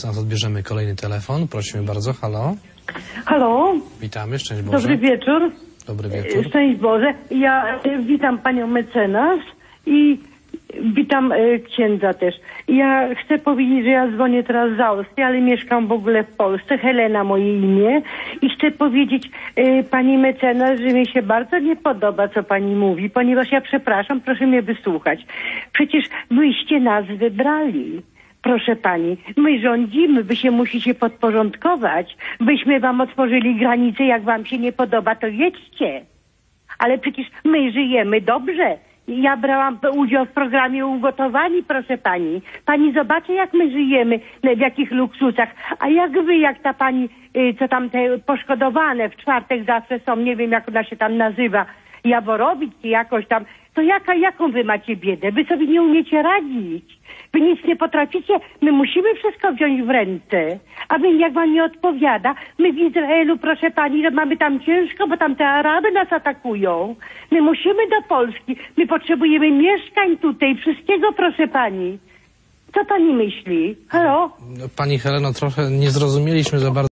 Zaraz odbierzemy kolejny telefon. Prosimy bardzo. Halo. Halo. Witamy. Szczęść Boże. Dobry wieczór. Dobry wieczór. Szczęść Boże. Ja witam panią mecenas i witam księdza też. Ja chcę powiedzieć, że ja dzwonię teraz z Austrii, ale mieszkam w ogóle w Polsce. Helena moje imię. I chcę powiedzieć pani mecenas, że mi się bardzo nie podoba, co pani mówi, ponieważ ja przepraszam, proszę mnie wysłuchać. Przecież wyście nas wybrali. Proszę pani, my rządzimy, wy się musicie podporządkować. Byśmy wam otworzyli granice, jak wam się nie podoba, to jedźcie. Ale przecież my żyjemy dobrze. Ja brałam udział w programie Ugotowani, proszę pani. Pani zobaczy, jak my żyjemy, w jakich luksusach. A jak wy, jak ta pani, co tam te poszkodowane w czwartek zawsze są, nie wiem jak ona się tam nazywa, Jaworowicz czy jakoś tam, to jaką wy macie biedę? Wy sobie nie umiecie radzić. Wy nic nie potraficie. My musimy wszystko wziąć w ręce. A wy, jak wam nie odpowiada, my w Izraelu, proszę pani, mamy tam ciężko, bo tam te Araby nas atakują. My musimy do Polski. My potrzebujemy mieszkań tutaj, wszystkiego, proszę pani. Co pani myśli? Halo? Pani Heleno, trochę nie zrozumieliśmy za bardzo.